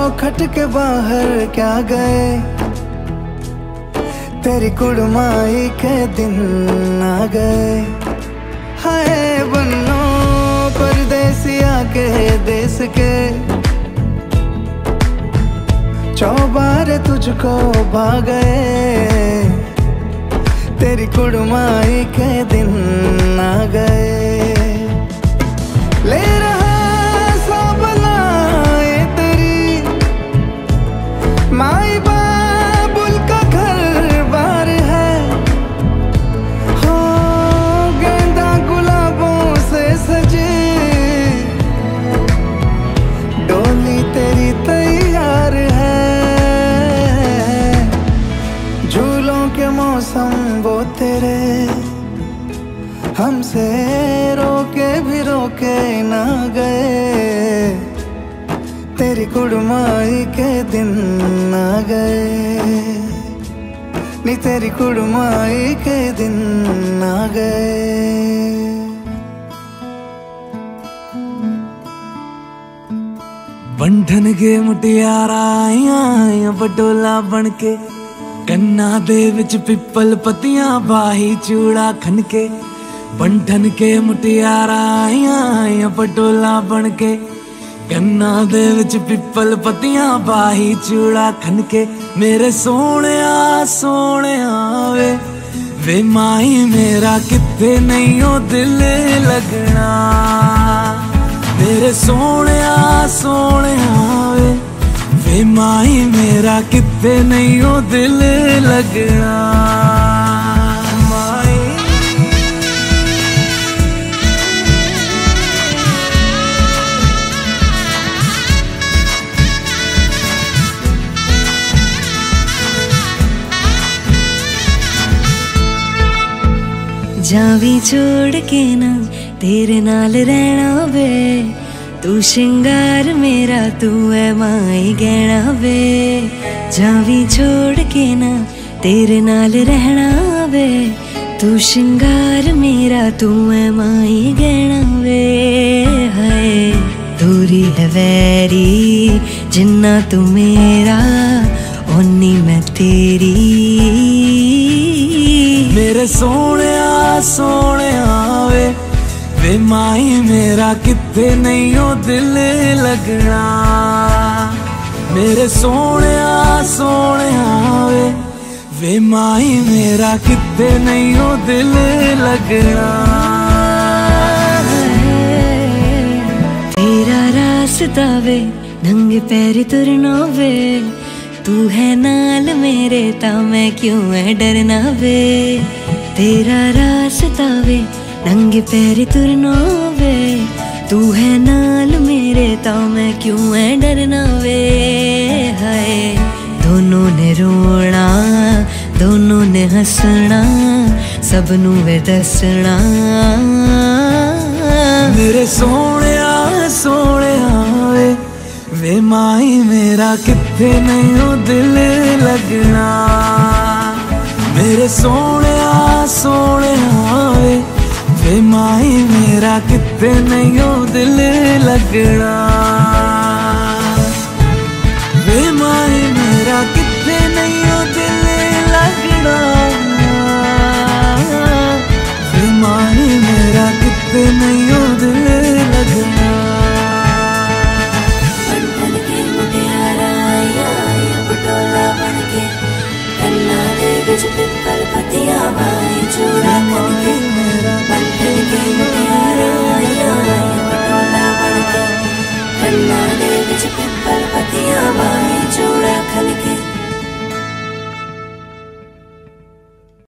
चौखट के बाहर क्या गए, तेरी कुड़माई के दिन आ गए। हाय बन्नो परदेसिया के देश के, चौबारे तुझको भा गए, तेरी कुड़माई के दिन आ गए। ले रहा सब लाए तेरी माई बाबुल का घर बार है, हो गेंदा गुलाबों से सजे डोली तेरी तैयार है। झूलों के मौसम वो तेरे, हमसे रोके भी रोके ना गए, तेरी कुड़माई के दिन आ गए, नी तेरी कुड़माई के दिन आ गए। बंधन के मुटियारा आया बटोला बन के, कन्ना दे विच पिपल पतियां बाही चूड़ा खनके। बंधन के मुटियारा आया पटोला बन के, कन्ना दे विच पिपल पतियां बाही चूड़ा खनके। मेरे सोहणिया सोहणिया वे माही मेरा किथे नहीं ओ दिल लगना। मेरे सोहणिया सोहणिया वे माही मेरा किथे नहीं ओ दिल लगना। जावी छोड़ के ना तेरे नाल रहना वे, तू श्रृंगार मेरा तू है माई गहना वे। जावी छोड़ के ना तेरे नाल रहना वे, तू श्रृंगार मेरा तू है माई गहना वे। हाय दूरी है वैरी जिन्ना तू मेरा, ओनी मैं तेरी। मेरे सोहणिया सोहणिया वे माही मेरा किथे नहीं ओ दिल लगना। मेरे सोहणिया सोहणिया वे माही मेरा किथे नहीं ओ दिल लगना। तेरा रास्ता वे नंगे पैर तुरना वे, तू है नाल मेरे ता मैं क्यों है डरना वे। तेरा रास्ता वे नंगे पैर तुरना वे, तू है नाल मेरे ता मैं क्यों है डरना वे। हाय दोनों ने रोना दोनों ने हंसना, सबनू वे दसना। मेरे सोहणिया सोहणिया वे माही मेरा किथे नहीं ओ दिल लगना। मेरे सोहणिया सोहणिया वे माही मेरा किथे नहीं ओ दिल लगना। वे माही मेरा किथे नहीं ओ दिल लगना। वे माही मेरा किथे नहीं ओ दिल लगना। पिपल पतिया बाई चूड़ा खनके, बंधन के मुटियारा आया पटोला बन के, कन्ना दे विच